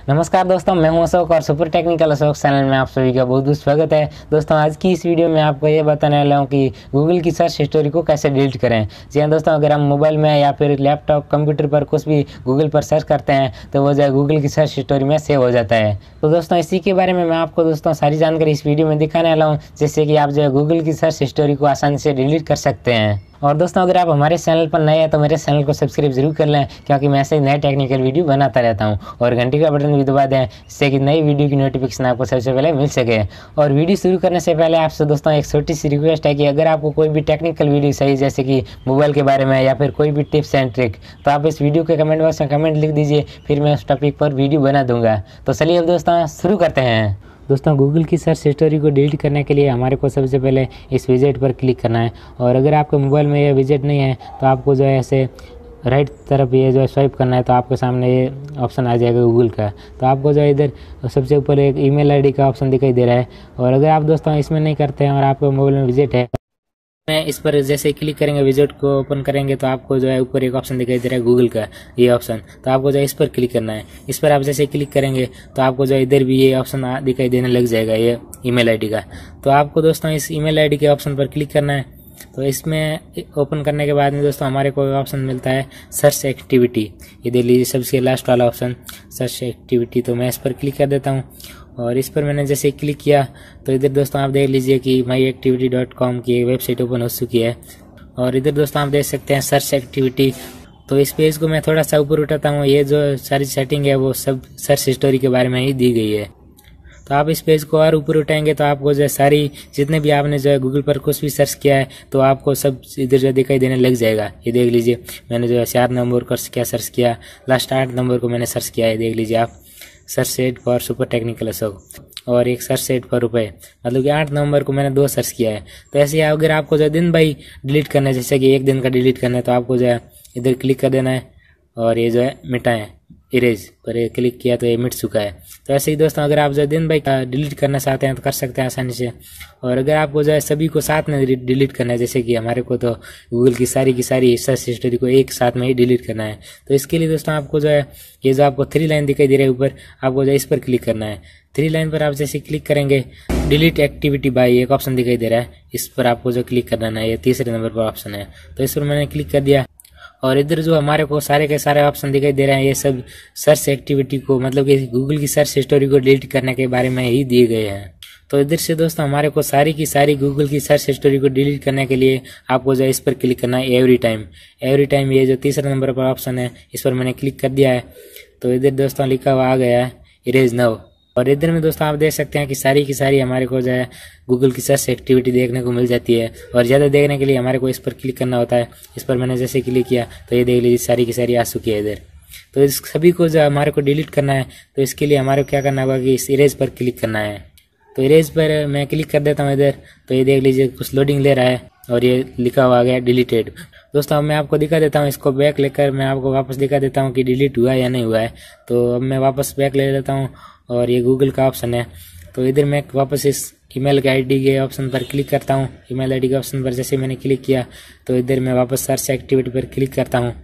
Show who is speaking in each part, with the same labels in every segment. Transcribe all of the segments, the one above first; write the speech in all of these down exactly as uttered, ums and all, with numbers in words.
Speaker 1: नमस्कार दोस्तों, मैं हूं अशोक और सुपर टेक्निकल अशोक चैनल में आप सभी का बहुत बहुत स्वागत है। दोस्तों आज की इस वीडियो में आपको ये बताने वाला हूं कि गूगल की सर्च हिस्टोरी को कैसे डिलीट करें। जी हाँ दोस्तों, अगर हम मोबाइल में या फिर लैपटॉप कंप्यूटर पर कुछ भी गूगल पर सर्च करते हैं तो वो जो गूगल की सर्च हिस्टोरी में सेव हो जाता है। तो दोस्तों इसी के बारे में मैं आपको दोस्तों सारी जानकारी इस वीडियो में दिखाने वाला हूँ, जिससे कि आप जो है गूगल की सर्च हिस्टोरी को आसानी से डिलीट कर सकते हैं। और दोस्तों अगर आप हमारे चैनल पर नए हैं तो मेरे चैनल को सब्सक्राइब जरूर कर लें, क्योंकि मैं ऐसे ही नए टेक्निकल वीडियो बनाता रहता हूं। और घंटी का बटन भी दबा दें, जिससे कि नई वीडियो की नोटिफिकेशन आपको सबसे पहले मिल सके। और वीडियो शुरू करने से पहले आपसे दोस्तों एक छोटी सी रिक्वेस्ट है कि अगर आपको कोई भी टेक्निकल वीडियो चाहिए, जैसे कि मोबाइल के बारे में या फिर कोई भी टिप्स एंड ट्रिक, तो आप इस वीडियो के कमेंट बॉक्स में कमेंट लिख दीजिए, फिर मैं उस टॉपिक पर वीडियो बना दूंगा। तो चलिए अब दोस्तों शुरू करते हैं। दोस्तों गूगल की सर्च हिस्टोरी को डिलीट करने के लिए हमारे को सबसे पहले इस विजेट पर क्लिक करना है। और अगर आपके मोबाइल में ये विजेट नहीं है तो आपको जो है ऐसे राइट तरफ ये जो है स्वाइप करना है, तो आपके सामने ये ऑप्शन आ जाएगा गूगल का। तो आपको जो है इधर सबसे ऊपर एक ईमेल आईडी का ऑप्शन दिखाई दे रहा है। और अगर आप दोस्तों इसमें नहीं करते हैं और आपके मोबाइल में विजेट है, मैं इस पर जैसे क्लिक करेंगे, विजेट को ओपन करेंगे, तो आपको जो है ऊपर एक ऑप्शन दिखाई दे रहा है गूगल का, ये ऑप्शन। तो आपको जो है इस पर क्लिक करना है। इस पर आप जैसे क्लिक करेंगे तो आपको जो है इधर भी ये ऑप्शन दिखाई देने लग जाएगा, ये ईमेल आईडी का। तो आपको दोस्तों इस ईमेल आईडी के ऑप्शन पर क्लिक करना है। तो इसमें ओपन करने के बाद में दोस्तों हमारे को ऑप्शन मिलता है सर्च एक्टिविटी। ये देख लीजिए सबसे लास्ट वाला ऑप्शन सर्च एक्टिविटी। तो मैं इस पर क्लिक कर देता हूँ। और इस पर मैंने जैसे क्लिक किया तो इधर दोस्तों आप देख लीजिए कि माई एक्टिविटी डॉट कॉम की वेबसाइट ओपन हो चुकी है। और इधर दोस्तों आप देख सकते हैं सर्च एक्टिविटी। तो इस पेज को मैं थोड़ा सा ऊपर उठाता हूँ, ये जो सारी सेटिंग है वो सब सर्च हिस्टोरी के बारे में ही दी गई है। तो आप इस पेज को और ऊपर उठाएंगे तो आपको जो है सारी जितने भी आपने जो है गूगल पर कुछ भी सर्च किया है तो आपको सब इधर जो दिखाई देने लग जाएगा। ये देख लीजिए मैंने जो है चार नंबर को क्या सर्च किया, लास्ट आठ नंबर को मैंने सर्च किया है, देख लीजिए आप, search set for super technical Ashok, और एक सर्च सेट फॉर रुपए, मतलब कि आठ नंबर को मैंने दो सर्च किया है। तो ऐसे ही अगर आपको जो है दिन भाई डिलीट करना है, जैसे कि एक दिन का डिलीट करना है, तो आपको जो है इधर क्लिक कर देना है और ये जो है मिटाएं, इरेज पर ये क्लिक किया तो ये मिट चुका है। तो ऐसे ही दोस्तों अगर आप जो है दिन भाई डिलीट करना चाहते हैं तो कर सकते हैं आसानी से। और अगर आपको जो है सभी को साथ में डिलीट करना है, जैसे कि हमारे को तो गूगल की सारी की सारी सर्च हिस्टोरी को एक साथ में ही डिलीट करना है, तो इसके लिए दोस्तों आपको जो है ये जो आपको थ्री लाइन दिखाई दे रही है ऊपर, आपको जो है इस पर क्लिक करना है। थ्री लाइन पर आप जैसे क्लिक करेंगे, डिलीट एक्टिविटी बाय एक ऑप्शन दिखाई दे रहा है, इस पर आपको जो क्लिक करना है, ये तीसरे नंबर पर ऑप्शन है। तो इस पर मैंने क्लिक कर दिया। और इधर जो हमारे को सारे के सारे ऑप्शन दिखाई दे रहे हैं, ये सब सर्च एक्टिविटी को, मतलब कि गूगल की सर्च हिस्टोरी को डिलीट करने के बारे में ही दिए गए हैं। तो इधर से दोस्तों हमारे को सारी की सारी गूगल की सर्च हिस्टोरी को डिलीट करने के लिए आपको जो है इस पर क्लिक करना है, एवरी टाइम। एवरी टाइम ये जो तीसरा नंबर पर ऑप्शन है, इस पर मैंने क्लिक कर दिया है। तो इधर दोस्तों लिखा हुआ आ गया है इरेज नाउ। और इधर में दोस्तों आप देख सकते हैं कि सारी की सारी हमारे को जो है गूगल की सर्च एक्टिविटी देखने को मिल जाती है। और ज़्यादा देखने के लिए हमारे को इस पर क्लिक करना होता है। इस पर मैंने जैसे क्लिक किया तो ये देख लीजिए सारी की सारी आ चुकी है इधर। तो इस सभी को जो हमारे को डिलीट करना है, तो इसके लिए हमारे को क्या करना होगा कि इस इरेज पर क्लिक करना है। तो इरेज पर मैं क्लिक कर देता हूँ इधर। तो ये देख लीजिए कुछ लोडिंग ले रहा है और ये लिखा हुआ आ गया डिलीटेड। दोस्तों अब मैं आपको दिखा देता हूँ, इसको बैक लेकर मैं आपको वापस दिखा देता हूँ कि डिलीट हुआ है या नहीं हुआ है। तो अब मैं वापस बैक ले लेता हूँ और ये गूगल का ऑप्शन है। तो इधर मैं वापस इस ईमेल के आईडी के ऑप्शन पर क्लिक करता हूँ। ईमेल आईडी के ऑप्शन पर जैसे मैंने क्लिक किया तो इधर मैं वापस सर्च एक्टिविटी पर क्लिक करता हूँ।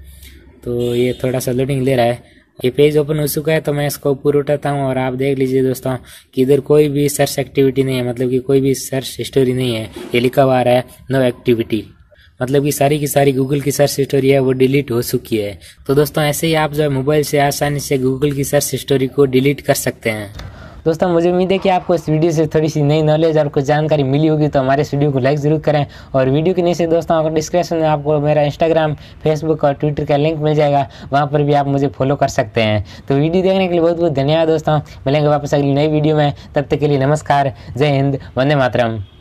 Speaker 1: तो ये थोड़ा सा लोडिंग ले रहा है, ये पेज ओपन हो चुका है। तो मैं इसको ऊपर उठाता हूँ और आप देख लीजिए दोस्तों कि इधर कोई भी सर्च एक्टिविटी नहीं है, मतलब कि कोई भी सर्च हिस्टोरी नहीं है। ये लिखा हुआ आ रहा है नो एक्टिविटी, मतलब कि सारी की सारी गूगल की सर्च हिस्टोरी है वो डिलीट हो चुकी है। तो दोस्तों ऐसे ही आप जो है मोबाइल से आसानी से गूगल की सर्च हिस्टोरी को डिलीट कर सकते हैं। दोस्तों मुझे उम्मीद है कि आपको इस वीडियो से थोड़ी सी नई नॉलेज और कुछ जानकारी मिली होगी। तो हमारे इस वीडियो को लाइक ज़रूर करें। और वीडियो के नीचे दोस्तों आपको डिस्क्रिप्शन में आपको मेरा इंस्टाग्राम, फेसबुक और ट्विटर का लिंक मिल जाएगा, वहाँ पर भी आप मुझे फॉलो कर सकते हैं। तो वीडियो देखने के लिए बहुत बहुत धन्यवाद दोस्तों। मिलेंगे वापस अगली नई वीडियो में, तब तक के लिए नमस्कार, जय हिंद, वंदे मातरम।